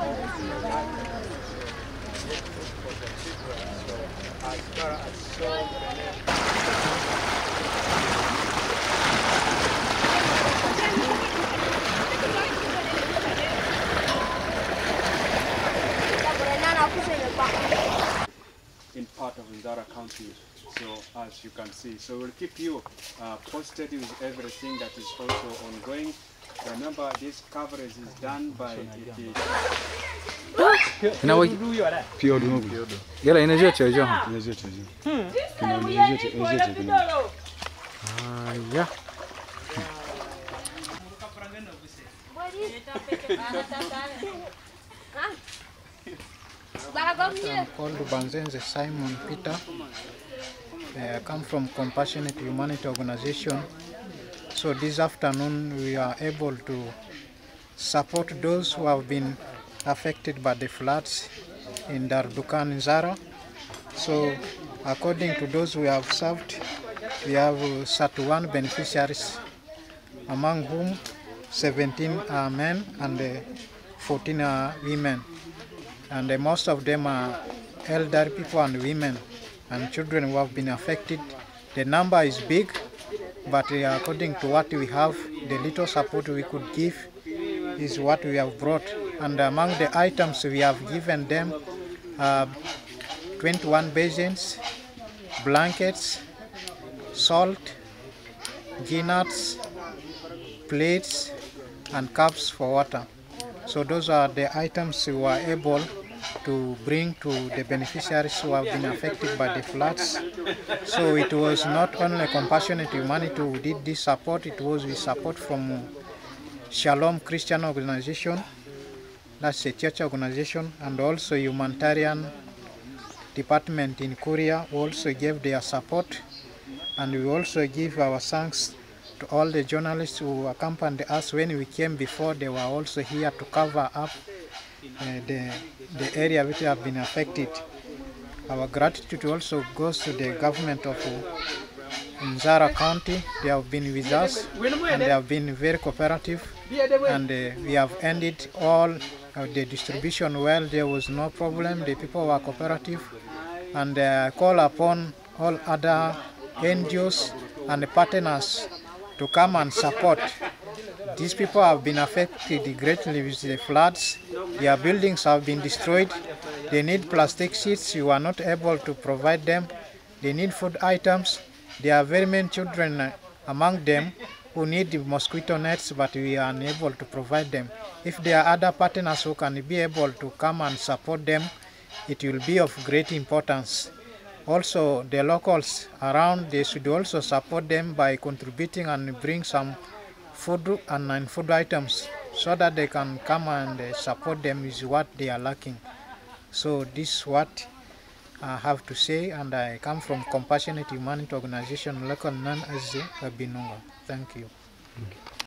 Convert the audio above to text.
In part of Nzara County, so as you can see. So we'll keep you posted with everything that is also ongoing. Remember, this coverage is done by the... I'm called Banzenze Simon Peter. I come from Compassionate Humanity Organization. So this afternoon we are able to support those who have been affected by the floods in Dardukan, Nzara. So according to those we have served, we have 31 beneficiaries, among whom 17 are men and 14 are women. And most of them are elder people and women and children who have been affected. The number is big, but according to what we have, the little support we could give is what we have brought. And among the items we have given them 21 basins, blankets, salt, nuts, plates, and cups for water. So those are the items we were able to bring to the beneficiaries who have been affected by the floods. So it was not only Compassionate Humanity who did this support, it was with support from Shalom Christian Organization, that's a church organization, and also humanitarian department in Korea also gave their support. And we also give our thanks to all the journalists who accompanied us when we came before. They were also here to cover up the area which have been affected. Our gratitude also goes to the government of Nzara County. They have been with us and they have been very cooperative, and we have ended all the distribution well. There was no problem. The people were cooperative, and I call upon all other NGOs and partners to come and support. These people have been affected greatly with the floods. Their buildings have been destroyed. They need plastic sheets. You are not able to provide them. They need food items. There are very many children among them who need mosquito nets, but we are unable to provide them. If there are other partners who can be able to come and support them, it will be of great importance. Also, the locals around, they should also support them by contributing and bring some food and non-food items so that they can come and support them with what they are lacking. So this is what I have to say, and I come from Compassionate Humanity Organization, local known as Binunga. Thank you.